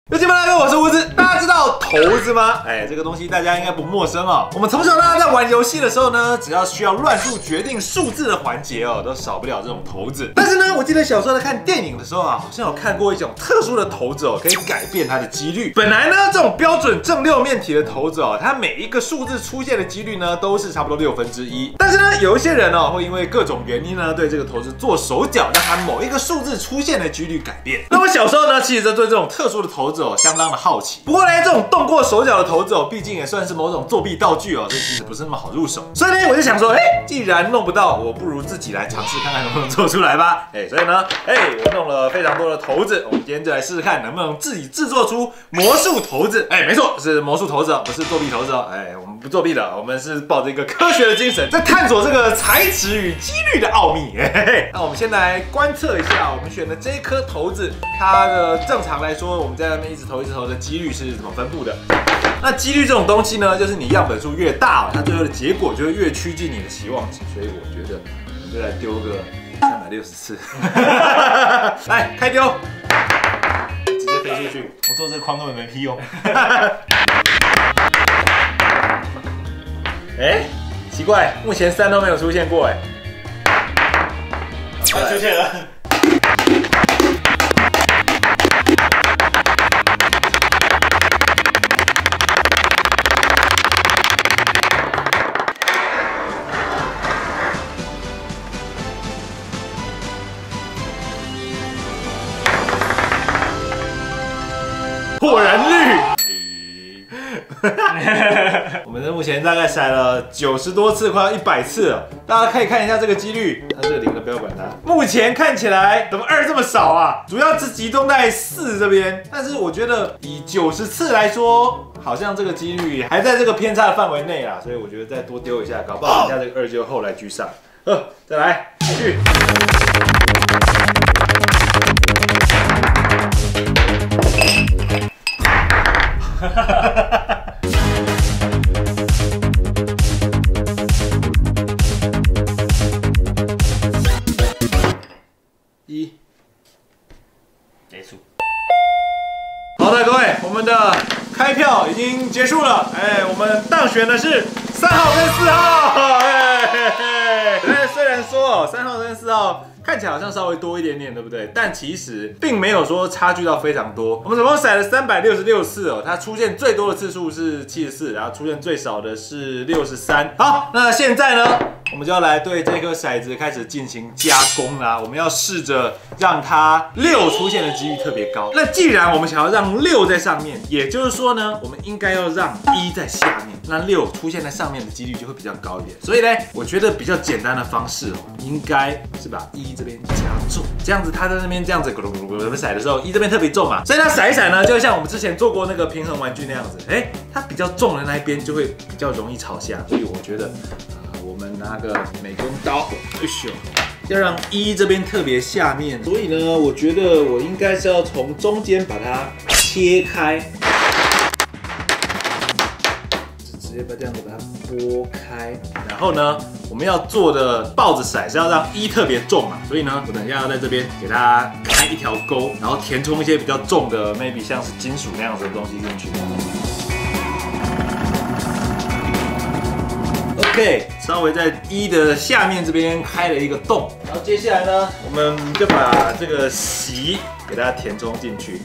有请来，我是胡子。大家知道骰子吗？这个东西大家应该不陌生哦。我们从小到大在玩游戏的时候呢，只要需要乱数决定数字的环节哦，都少不了这种骰子。但是呢，我记得小时候在看电影的时候啊，好像有看过一种特殊的骰子哦，可以改变它的几率。本来呢，这种标准正六面体的骰子哦，它每一个数字出现的几率呢，都是差不多1/6。但是呢，有一些人哦，会因为各种原因呢，对这个骰子做手脚，让它某一个数字出现的几率改变。那我小时候呢，其实对这种特殊的骰子哦，相当的好奇。不过呢，这种动过手脚的骰子哦，毕竟也算是某种作弊道具哦，所以其实不是那么好入手。所以呢，我就想说，既然弄不到，我不如自己来尝试看看能不能做出来吧。所以呢，我弄了非常多的骰子，我们今天就来试试看能不能自己制作出魔术骰子。没错，是魔术骰子哦，不是作弊骰子哦。我们不作弊的，我们是抱着一个科学的精神，在探索这个材质与几率的奥秘。那我们先来观测一下，我们选的这一颗骰子，它的正常来说，我们在那边一直投一直投的几率是怎么分布的？那几率这种东西呢，就是你样本数越大，它最后的结果就会越趋近你的期望值。所以我觉得，我们就来丢个360次。来，开丢，直接飞出去。我做这个框根本没屁用。奇怪，目前3都没有出现过。 出现了。 破人率。我们目前大概骰了90多次，快要100次了。大家可以看一下这个几率，它这个0的不要管它。目前看起来怎么2这么少啊？主要是集中在4这边，但是我觉得以90次来说，好像这个几率还在这个偏差的范围内啦，所以我觉得再多丢一下，搞不好等一下这个2就后来居上。再来继续。 结束。 好的，各位，我们的开票已经结束了。我们当选的是3号跟4号。虽然说3号跟4号看起来好像稍微多一点点，对不对？但其实并没有说差距到非常多。我们总共骰了366次哦，它出现最多的次数是74，然后出现最少的是63。好，那现在呢，我们就要来对这颗骰子开始进行加工啦。我们要试着让它6出现的几率特别高。那既然我们想要让6在上面，也就是说呢，我们应该要让1在下面，那6出现在上面的几率就会比较高一点。所以呢，我觉得比较简单的方式哦，应该是把1这边加重，这样子它在那边这样子咕噜咕噜咕噜骰的时候，1这边特别重嘛，所以它骰一骰呢，就像我们之前做过那个平衡玩具那样子，它比较重的那一边就会比较容易朝下。所以我觉得，我们拿个美工刀，要让1这边特别下面。所以呢，我觉得我应该是要从中间把它切开，直接把这样子把它拨开。然后呢，我们要做的豹子骰是要让1特别重嘛，所以呢，我等一下要在这边给它开一条沟，然后填充一些比较重的 ，maybe 像是金属那样子的东西进去。OK， 稍微在1的下面这边开了一个洞，然后接下来呢，我们就把这个席给它填充进去。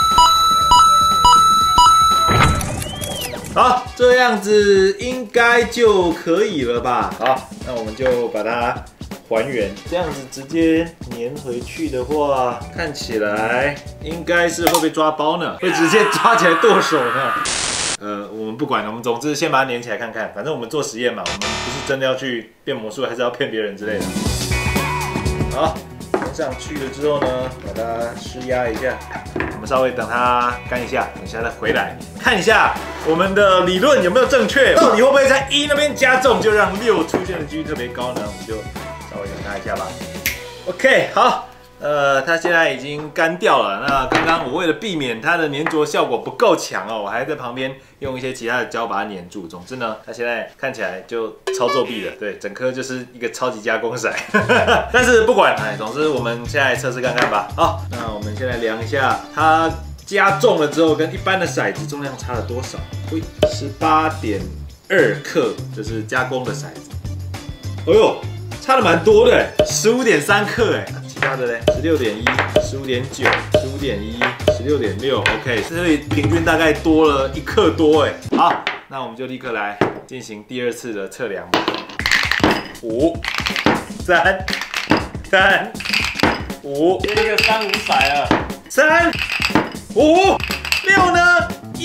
好，这样子应该就可以了吧？好，那我们就把它还原，这样子直接粘回去的话，看起来应该是会被抓包呢，会直接抓起来剁手呢。我们不管了，我们总之先把它粘起来看看，反正我们做实验嘛，我们不是真的要去变魔术，还是要骗别人之类的。好，粘上去了之后呢，把它施压一下，我们稍微等它干一下，等一下再回来看一下我们的理论有没有正确，到底会不会在1那边加重，就让6出现的几率特别高呢？我们就稍微等它一下吧。OK， 好。它现在已经干掉了。那刚刚我为了避免它的粘着效果不够强哦，我还在旁边用一些其他的胶把它粘住。总之呢，它现在看起来就超作弊的，对，整颗就是一个超级加工骰。但是不管，总之我们现在测试看看吧。好，那我们先来量一下它加重了之后，跟一般的骰子重量差了多少？喂，18.2克，这是加工的骰子。哎呦，差的蛮多的，15.3克哎。其他的嘞，16.1、15.9、15.1、16.6 ，OK， 所以平均大概多了1克多哎。好，那我们就立刻来进行第2次的测量吧。5、3、5， 接一个3、5骰了。 3、5、6呢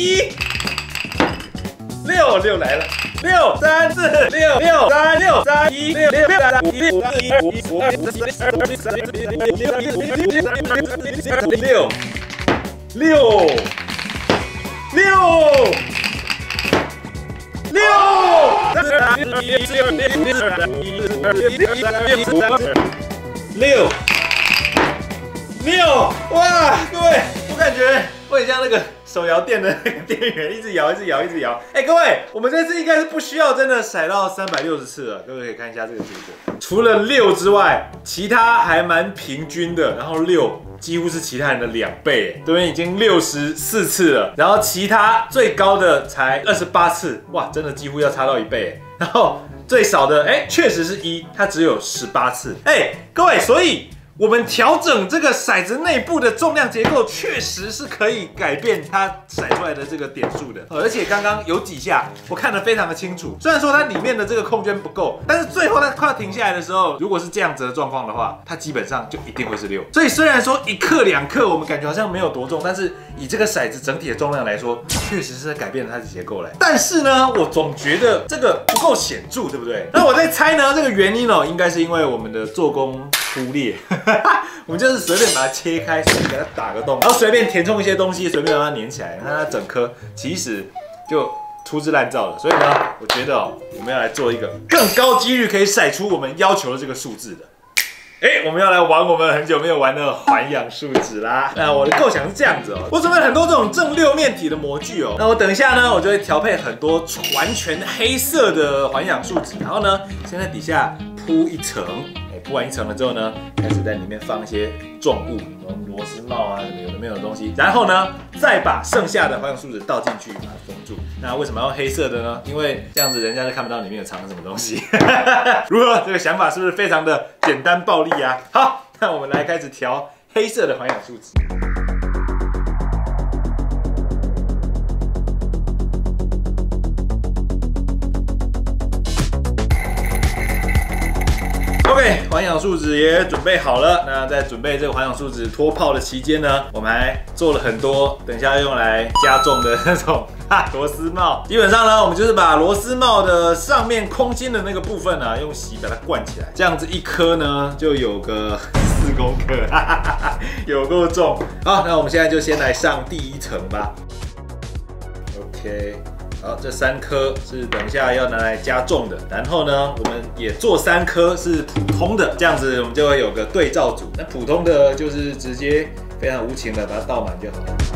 ？1、6来了。6、3、4、6、6、3、6、3、1、6、6、3、5、5、4、1、5、5、2、3、4、5、6、6，哇！各位，我感觉我很像那个手摇店的那个店员，一直摇。哎，各位，我们这次应该是不需要真的骰到360次了。各位可以看一下这个结果，除了6之外，其他还蛮平均的。然后6几乎是其他人的2倍，这边已经64次了，然后其他最高的才28次，哇，真的几乎要差到1倍。然后最少的，确实是1，它只有18次。各位，所以我们调整这个骰子内部的重量结构，确实是可以改变它骰出来的这个点数的。而且刚刚有几下我看得非常的清楚，虽然说它里面的这个空间不够，但是最后它快要停下来的时候，如果是这样子的状况的话，它基本上就一定会是6。所以虽然说1克2克我们感觉好像没有多重，但是以这个骰子整体的重量来说，确实是在改变了它的结构来。但是呢，我总觉得这个不够显著，对不对？那我在猜呢，这个原因应该是因为我们的做工粗劣。我们就是随便把它切开，随便给它打个洞，然后随便填充一些东西，随便让它粘起来，看它整颗其实就粗制滥造的。所以呢，我觉得我们要来做一个更高几率可以骰出我们要求的这个数字的。我们要来玩我们很久没有玩的环氧树脂啦。那我的构想是这样子我准备了很多这种正6面体的模具那我等一下呢，我就会调配很多完全黑色的环氧树脂，然后呢，先在底下铺一层。铺完一层了之后呢，开始在里面放一些重物，螺丝帽啊，什么有的没有的东西。然后呢，再把剩下的环氧树脂倒进去，把它封住。那为什么要黑色的呢？因为这样子人家就看不到里面有藏什么东西。如何？这个想法是不是非常的简单暴力啊？好，那我们来开始调黑色的环氧树脂。OK， 环氧树脂也准备好了。那在准备这个环氧树脂脱泡的期间呢，我们还做了很多等一下用来加重的那种螺丝帽。基本上呢，我们就是把螺丝帽的上面空心的那个部分用锡把它灌起来，这样子一颗呢就有个4公克，有够重。好，那我们现在就先来上第1层吧。OK。好，这3颗是等一下要拿来加重的，然后呢，我们也做3颗是普通的，这样子我们就会有个对照组。那普通的就是直接非常无情的把它倒满就好了。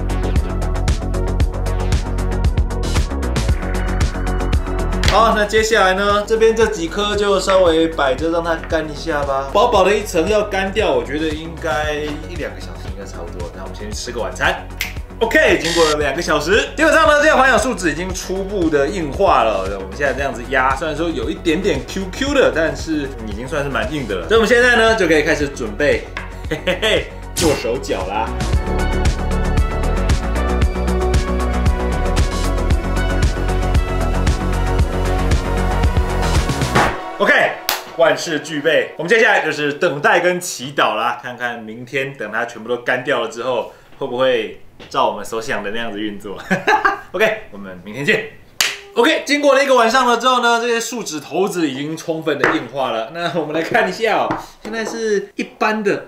好，那接下来呢，这边这几颗就稍微摆着让它干一下吧。薄薄的一层要干掉，我觉得应该1、2个小时应该差不多。那我们先去吃个晚餐。OK， 经过了2个小时，基本上呢，这个环氧树脂已经初步的硬化了。我们现在这样子压，虽然说有一点点 QQ 的，但是已经算是蛮硬的了。所以我们现在呢，就可以开始准备，做手脚啦。OK， 万事俱备，我们接下来就是等待跟祈祷啦，看看明天等它全部都干掉了之后，会不会照我们所想的那样子运作。OK， 我们明天见。OK， 经过了1个晚上了之后呢，这些树脂头子已经充分的硬化了。那我们来看一下现在是一般的。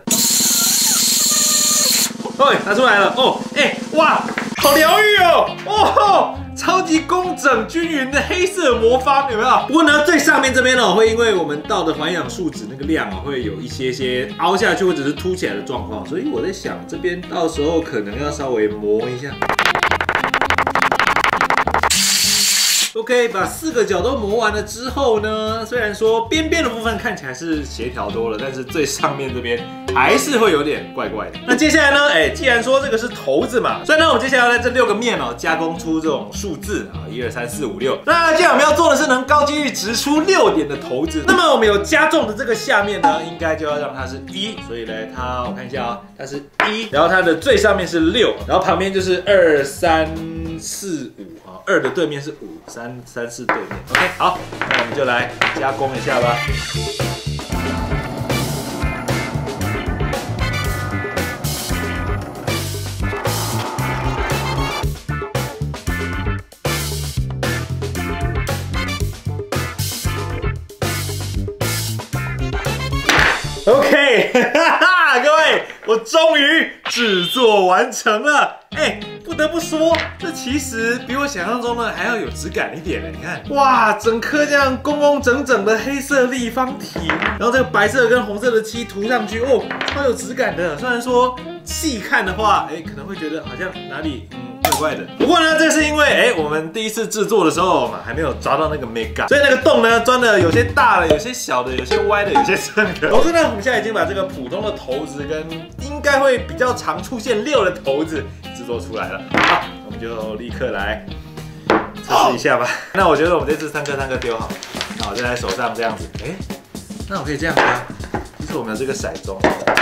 拿出来了哇，好疗愈超级工整均匀的黑色魔方，有没有？不过呢，最上面这边会因为我们倒的环氧树脂那个量会有一些凹下去或者是凸起来的状况，所以我在想这边到时候可能要稍微磨一下。 OK， 把4个角都磨完了之后呢，虽然说边边的部分看起来是协调多了，但是最上面这边还是会有点怪怪的。那接下来呢，既然说这个是头子嘛，所以呢，我们接下来要在这6个面哦加工出这种数字啊，1、2、3、4、5、6。那既然我们要做的是能高几率直出6点的头子，那么我们有加重的这个下面呢，应该就要让它是1，所以呢，我看一下啊，它是1，然后它的最上面是6，然后旁边就是2、3、4、5啊，2的对面是5，3、4对面。OK， 好，那我们就来加工一下吧。OK， 各位，我终于制作完成了。不得不说，这其实比我想象中的还要有质感一点呢。你看，哇，整颗这样工工整整的黑色立方体，然后这个白色跟红色的漆涂上去，哦，超有质感的。虽然说细看的话，可能会觉得好像哪里怪怪的。不过呢，这是因为我们第一次制作的时候嘛，还没有抓到那个美感，所以那个洞呢钻的有些大的，有些小的，有些歪的，有些正的。总之呢，我们现在已经把这个普通的头子跟应该会比较常出现6的头子制作出来了。好，我们就立刻来测试一下吧。那我觉得我们这次3颗丢好，那我就在手上这样子。那我可以这样吗？就是我们有这个骰盅，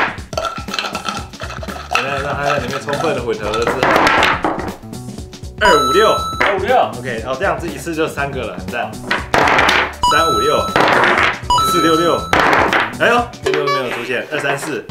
让它在里面充分的混合了之后，2、5、6， 2、5、6 ，OK， 这样子一次就3个了，很赞。3、5、6， 4、6、6，哎呦，6都没有出现，2、3、4。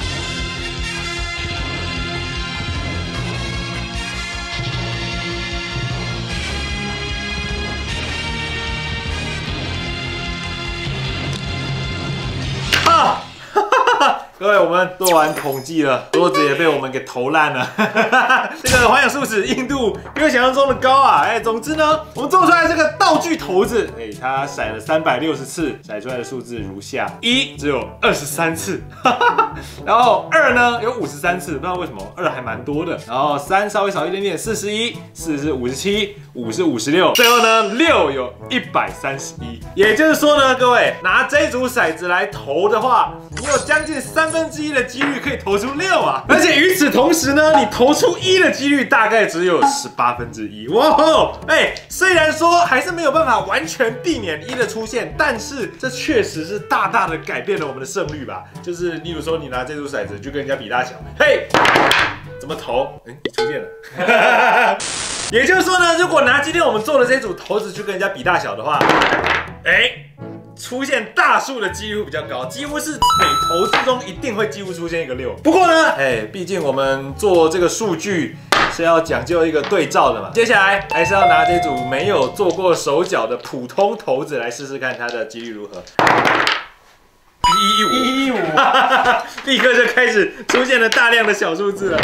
各位，我们做完统计了，桌子也被我们给投烂了。这个环氧树脂硬度比我想象中的高啊！总之呢，我们做出来这个道具头子，它骰了360次，骰出来的数字如下：1只有23次，然后2呢有53次，不知道为什么2还蛮多的，然后3稍微少一点点，41，4是57，5是56，最后呢6有131。也就是说呢，各位拿这一组骰子来投的话，你有将近1/3的几率可以投出6啊！而且与此同时呢，你投出1的几率大概只有1/18。哇吼！虽然说还是没有办法完全避免1的出现，但是这确实是大大的改变了我们的胜率吧。就是例如说，你拿这组骰子去跟人家比大小，怎么投？你出现了。也就是说呢，如果拿今天我们做的这组骰子去跟人家比大小的话，出现大数的几率比较高，几乎是每投之中一定会几乎出现一个6。不过呢，毕竟我们做这个数据是要讲究一个对照的嘛。接下来还是要拿这组没有做过手脚的普通骰子来试试看它的几率如何。115，立刻就开始出现了大量的小数字了。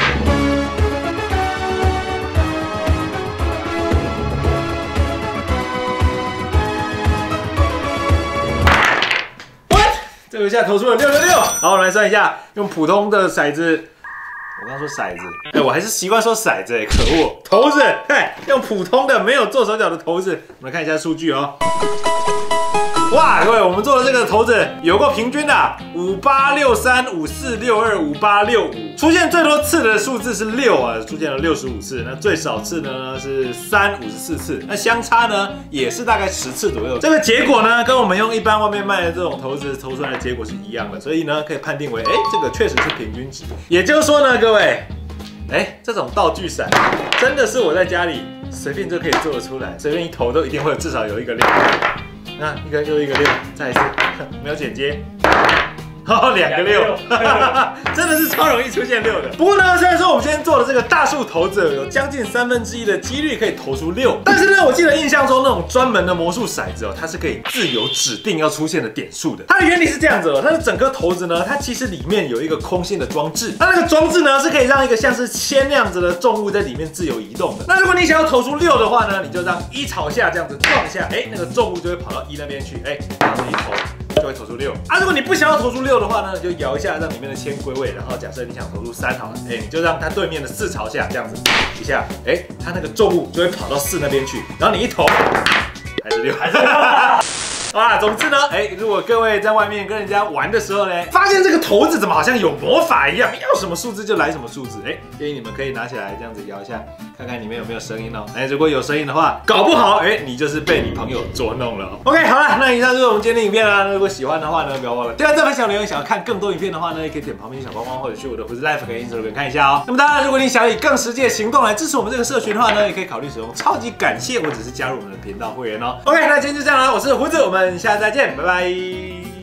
这个一下投出了666。好，我们来算一下，用普通的骰子。我刚说骰子，我还是习惯说骰子，可恶！骰子，用普通的没有做手脚的骰子，我们来看一下数据哦。哇，各位，我们做的这个骰子有够平均的，5863、5462、5865，出现最多次的数字是6啊，出现了65次，那最少次呢是3、54次，那相差呢也是大概10次左右。这个结果呢，跟我们用一般外面卖的这种骰子投出来的结果是一样的，所以呢可以判定为，这个确实是平均值。也就是说呢，各位，这种道具骰真的是我在家里随便就可以做得出来，随便一投都一定会至少有一个6。那一个又一个6，再一次，没有剪接。好，2个6，真的是超容易出现6的。不过呢，虽然说我们今天做的这个大数骰子有将近1/3的几率可以投出6，但是呢，我记得印象中那种专门的魔术骰子它是可以自由指定要出现的点数的。它的原理是这样子它的整颗骰子呢，它其实里面有一个空心的装置，那个装置呢是可以让一个像是铅那样子的重物在里面自由移动的。那如果你想要投出6的话呢，你就让1朝下这样子撞一下，那个重物就会跑到1那边去，然后你投。就会投出6啊！如果你不想要投出6的话呢，你就摇一下，让里面的铅归位。然后假设你想投出3好了，你就让它对面的4朝下这样子一下，它那个重物就会跑到4那边去。然后你一投， 还是6？还是6？啊，总之呢，如果各位在外面跟人家玩的时候呢，发现这个骰子怎么好像有魔法一样，要什么数字就来什么数字，建议你们可以拿起来这样子摇一下，看看里面有没有声音哦。如果有声音的话，搞不好你就是被你朋友捉弄了。OK， 好了，那以上就是我们今天的影片啦。如果喜欢的话呢，不要忘了点赞、分享、留言。想要看更多影片的话呢，也可以点旁边小光光，或者去我的胡子 Life 跟 Instagram 看一下哦。那么当然，如果你想以更实际的行动来支持我们这个社群的话呢，也可以考虑使用超级感谢，或者是加入我们的频道会员哦。OK， 那今天就这样了，我是胡子，我们下次再见，拜拜。